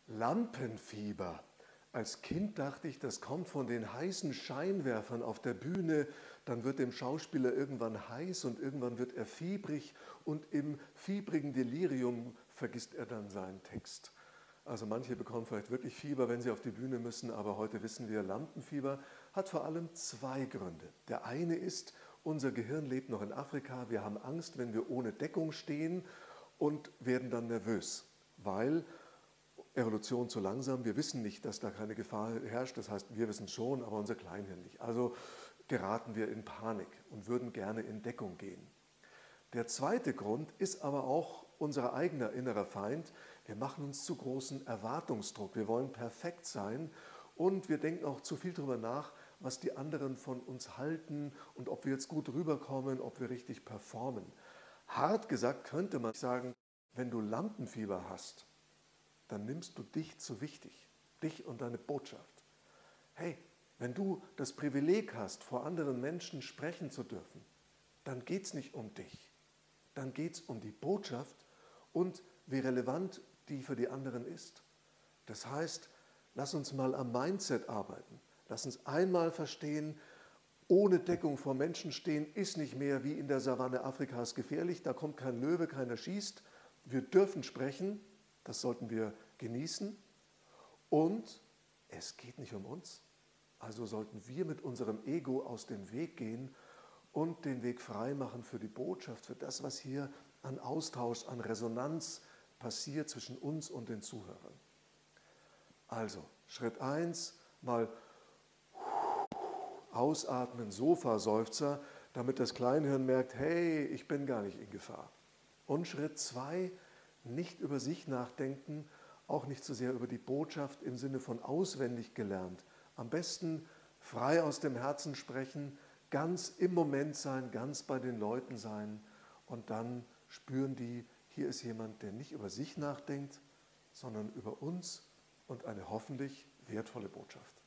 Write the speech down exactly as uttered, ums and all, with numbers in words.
Lampenfieber. Als Kind dachte ich, das kommt von den heißen Scheinwerfern auf der Bühne. Dann wird dem Schauspieler irgendwann heiß und irgendwann wird er fiebrig und im fiebrigen Delirium vergisst er dann seinen Text. Also manche bekommen vielleicht wirklich Fieber, wenn sie auf die Bühne müssen, aber heute wissen wir, Lampenfieber hat vor allem zwei Gründe. Der eine ist, unser Gehirn lebt noch in Afrika, wir haben Angst, wenn wir ohne Deckung stehen und werden dann nervös, weil Evolution zu langsam, wir wissen nicht, dass da keine Gefahr herrscht, das heißt, wir wissen schon, aber unser Kleinhirn nicht. Also geraten wir in Panik und würden gerne in Deckung gehen. Der zweite Grund ist aber auch unser eigener innerer Feind. Wir machen uns zu großen Erwartungsdruck, wir wollen perfekt sein und wir denken auch zu viel darüber nach, was die anderen von uns halten und ob wir jetzt gut rüberkommen, ob wir richtig performen. Hart gesagt könnte man sagen, wenn du Lampenfieber hast, dann nimmst du dich zu wichtig, dich und deine Botschaft. Hey, wenn du das Privileg hast, vor anderen Menschen sprechen zu dürfen, dann geht es nicht um dich, dann geht es um die Botschaft und wie relevant die für die anderen ist. Das heißt, lass uns mal am Mindset arbeiten. Lass uns einmal verstehen, ohne Deckung vor Menschen stehen ist nicht mehr wie in der Savanne Afrikas gefährlich. Da kommt kein Löwe, keiner schießt. Wir dürfen sprechen, das sollten wir genießen. Und es geht nicht um uns. Also sollten wir mit unserem Ego aus dem Weg gehen und den Weg frei machen für die Botschaft, für das, was hier an Austausch, an Resonanz passiert zwischen uns und den Zuhörern. Also, Schritt eins, mal ausatmen, Sofa-Seufzer, damit das Kleinhirn merkt, hey, ich bin gar nicht in Gefahr. Und Schritt zwei, nicht über sich nachdenken, auch nicht so sehr über die Botschaft im Sinne von auswendig gelernt. Am besten frei aus dem Herzen sprechen, ganz im Moment sein, ganz bei den Leuten sein und dann spüren die, hier ist jemand, der nicht über sich nachdenkt, sondern über uns und eine hoffentlich wertvolle Botschaft.